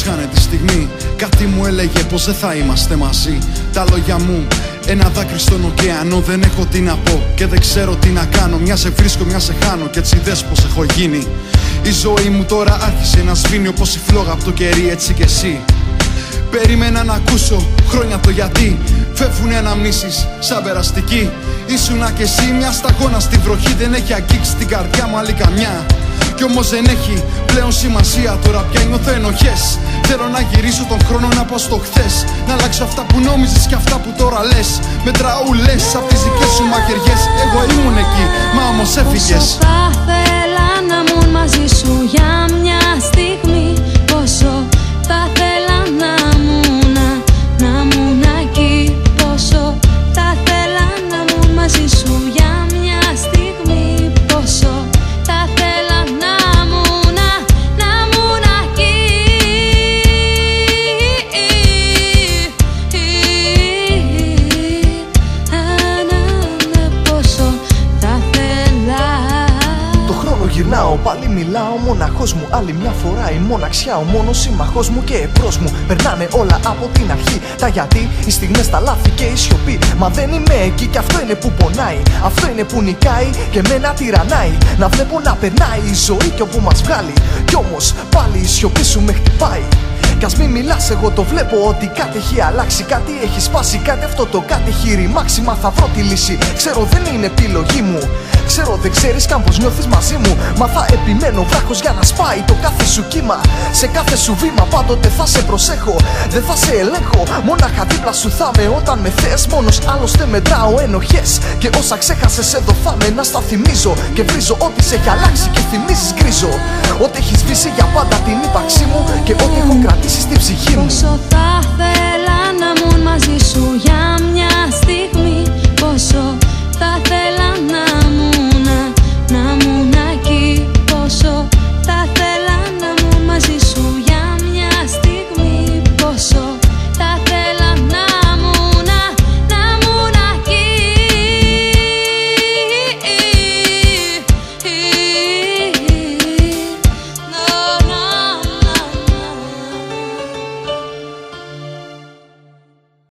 χάνε τη στιγμή. Κάτι μου έλεγε πως δεν θα είμαστε μαζί. Τα λόγια μου ένα δάκρυ στον ωκεανό. Δεν έχω τι να πω και δεν ξέρω τι να κάνω. Μια σε βρίσκω, μια σε χάνω και έτσι δες πως έχω γίνει. Η ζωή μου τώρα άρχισε να σβήνει όπως η φλόγα από το κερί, έτσι κι εσύ. Περίμενα να ακούσω χρόνια το γιατί. Φεύγουνε αναμνήσεις σαν περαστική. Ήσουνα κι εσύ μια σταγόνα στη βροχή. Δεν έχει αγγίξει την καρδιά μου άλλη καμιά. Κι όμως δεν έχει πλέον σημασία. Τώρα πια νιώθω ενοχές. Θέλω να γυρίσω τον χρόνο να πω στο χθες. Να αλλάξω αυτά που νόμιζες και αυτά που τώρα λες. Με τραούλες απ' τις δικές σου μαχαιριές. Εγώ ήμουν εκεί, μα όμως έφυγες. Πόσο θα θέλα να μουν μαζί σου για μια στιγμή. Πόσο θα θέλα να μουν εκεί. Πόσο θα θέλα να μουν μαζί σου για μια στιγμή. Πόσο θα θέλα να μουν εκεί. Πόσο θα θέλα. Το χρόνο γυρνάω, πάλι μιλάω μοναχός μου. Άλλη μια φορά η μοναξιά, ο μόνος σύμμαχός μου και εμπρός μου. Περνάνε όλα από την αρχή. Τα γιατί, οι στιγμές, τα λάθη και η σιωπή. Μα δεν είμαι εκεί κι αυτό είναι που πονάει. Αυτό είναι που νικάει και μένα τυραννάει. Να βλέπω να περνάει η ζωή κι όπου μας βγάλει. Κι όμως πάλι η σιωπή σου με χτυπάει. Κι ας μη μιλάς, εγώ το βλέπω ότι κάτι έχει αλλάξει. Κάτι έχει σπάσει, κάτι αυτό το κάτι έχει ρημάξει. Μα θα βρω τη λύση, ξέρω δεν είναι επιλογή μου. Ξέρω δεν ξέρεις καν πως νιώθεις μαζί μου. Μα θα επιμένω βράχος για να σπάει το κάθε σου κύμα. Σε κάθε σου βήμα πάντοτε θα σε προσέχω. Δεν θα σε ελέγχω, μόναχα δίπλα σου θα με όταν με θες. Μόνος άλλωστε μετράω ενοχές. Και όσα ξέχασες εδώ θα με να στα θυμίζω. Και βρίζω ό,τι σε έχει αλλάξει και θυμίζεις γκρίζω. Ό,τι έχει σβήσει για πάντα την ύπαρξή μου. Και ό,τι έχω κρατήσει στην ψυχή μου. Πόσο θα θέλα να μουν μαζί σου για μια